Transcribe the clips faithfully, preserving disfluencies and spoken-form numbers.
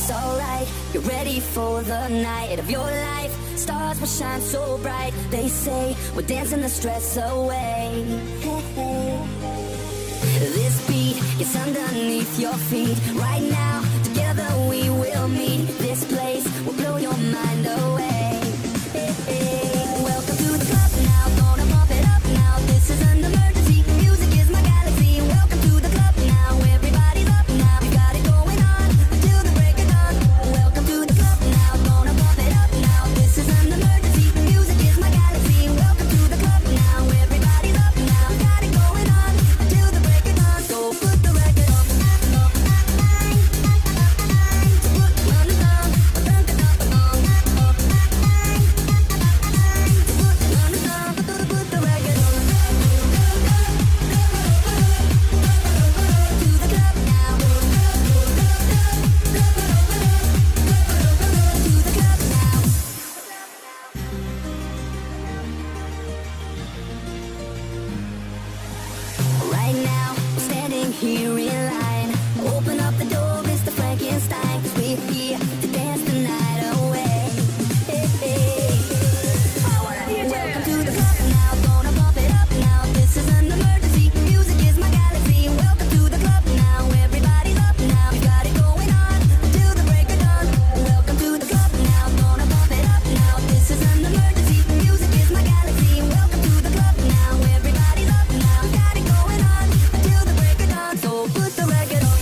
it's alright. You're ready for the night of your life. Stars will shine so bright. They say we're dancing the stress away. Hey, hey. This beat is underneath your feet. Right now, together we will meet. This place will blow your mind away. Hey, hey. Welcome to the club now. Gonna pump it up now. This is an emergency. Music is my galaxy. Welcome to the club now. Everybody's up now. We got it going on until the break of dawn. Welcome to the club now. Gonna pump it up now. This is an emergency. Music is my galaxy. Welcome to the club now. Everybody's up now. We got it going on until the break of dawn. So put the record on. Right now, we're standing here in line. Open up the door, Mister Frankenstein, 'cause we're here to dance the night away. Hey, hey. Welcome to the club now, gonna pump it up now. This is an emergency, music is my galaxy. Welcome to the club now, everybody's up now. We got it going on until the break of dawn. Welcome to the club now, gonna pump it up now. This is an emergency, music is my galaxy. Welcome to the club now, everybody's up now. We got it going on until the break of dawn. So put the record on.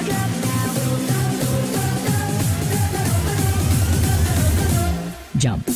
Jump.